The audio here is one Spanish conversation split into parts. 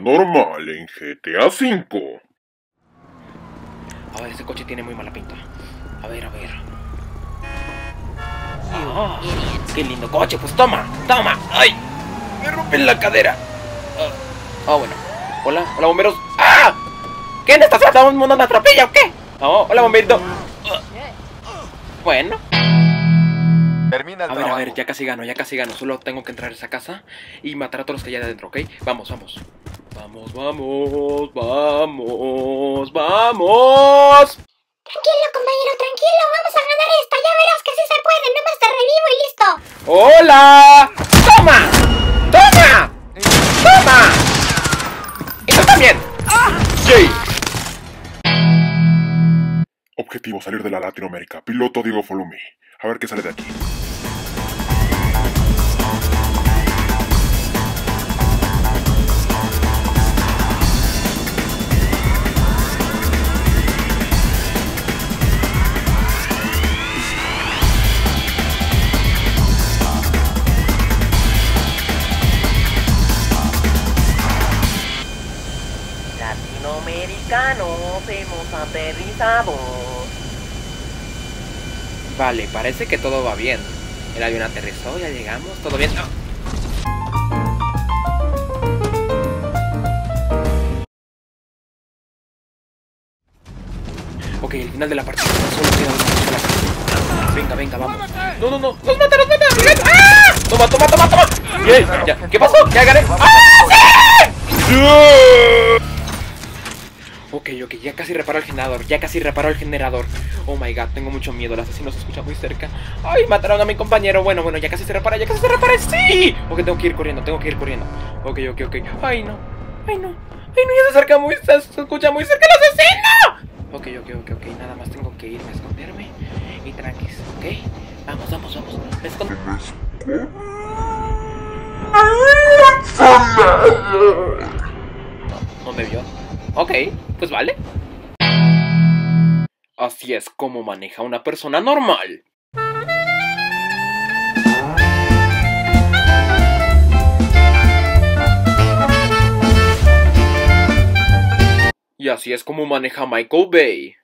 normal en GTA V. A ver, ese coche tiene muy mala pinta. A ver. Ah, qué lindo coche, pues toma. ¡Ay! Me rompí la cadera. Bueno. Hola, bomberos. ¡Ah! ¿Qué en esta ciudad estamos en un mundo de atropella o qué? Hola, bomberito. Bueno. Termina el A trabajo. ver, ya casi gano. Solo tengo que entrar a esa casa y matar a todos los que hay adentro, ¿ok? Vamos. Vamos. Tranquilo, compañero, tranquilo. Vamos a ganar esta. Ya verás que sí se puede. Nomás te revivo y listo. ¡Hola! ¡Toma! ¡Y tú también! ¡Yay! Objetivo, salir de la Latinoamérica. Piloto Diego Follow Me. A ver qué sale de aquí. Latinoamericanos, hemos aterrizado. Vale, parece que todo va bien. El avión aterrizó, ya llegamos, todo bien. Ok, el final de la partida. Solo queda una sola casa. Venga, vamos. No. ¡Nos mata! ¡Ah! Toma. Bien, ya. ¿Qué pasó? Ya gané. ¡Ah! ¡Sí! Ok, ya casi reparo el generador. Oh my god, tengo mucho miedo, el asesino se escucha muy cerca. Ay, mataron a mi compañero. Bueno, ya casi se repara, ¡sí! Ok, tengo que ir corriendo. Ok. Ay, no, ya se escucha muy cerca el asesino. Ok, nada más tengo que irme a esconderme. Y tranquis, ok. Vamos. Me escondo. No me vio. Ok, pues vale. Así es como maneja una persona normal. Y así es como maneja Michael Bay.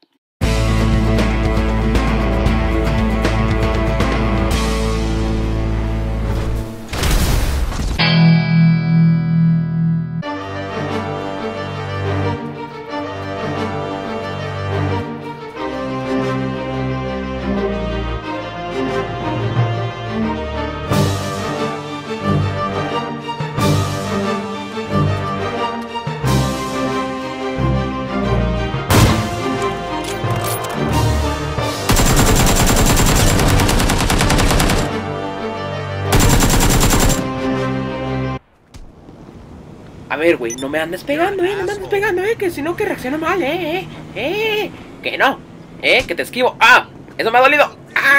A ver, güey, no me andes pegando, que si no que reacciono mal, que no, que te esquivo, eso me ha dolido,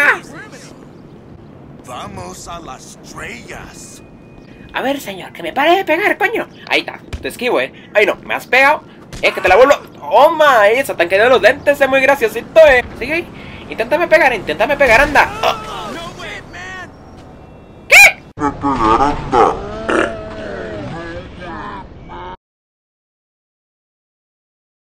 Vamos a las estrellas. A ver, señor, que me pare de pegar, coño. Ahí está, te esquivo, Ay, no, me has pegado, que te la vuelvo, se te han caído los lentes, es muy graciosito, Sigue ahí, inténtame pegar, anda. ¿Qué?